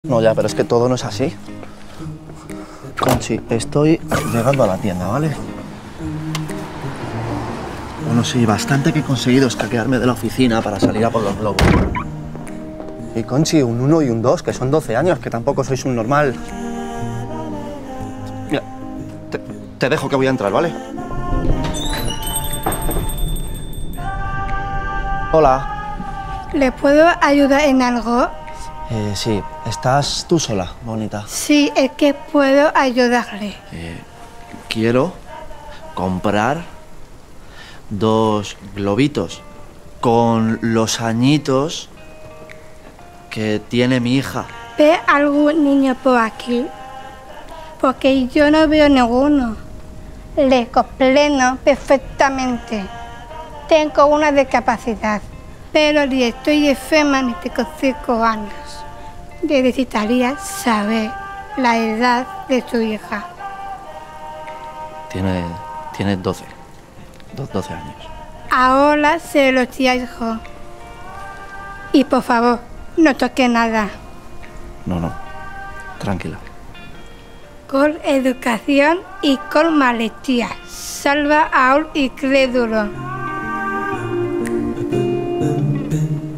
No, ya, pero es que todo no es así. Conchi, estoy llegando a la tienda, ¿vale? Bueno, sí, bastante que he conseguido escaquearme de la oficina para salir a por los globos. Y Conchi, un 1 y un 2, que son 12 años, que tampoco sois un normal. Mira, te dejo que voy a entrar, ¿vale? Hola. ¿Le puedo ayudar en algo? Sí, ¿estás tú sola, bonita? Sí, es que puedo ayudarle. Quiero comprar 2 globitos con los añitos que tiene mi hija. ¿Ve algún niño por aquí? Porque yo no veo ninguno. Le comprendo perfectamente. Tengo una discapacidad, pero ni estoy enferma ni tengo 5 años. Necesitaría saber la edad de su hija. Tiene 12 años. Ahora se lo digo. Y por favor, no toque nada. No, tranquila. Con educación y con valentía. Salva a un incrédulo.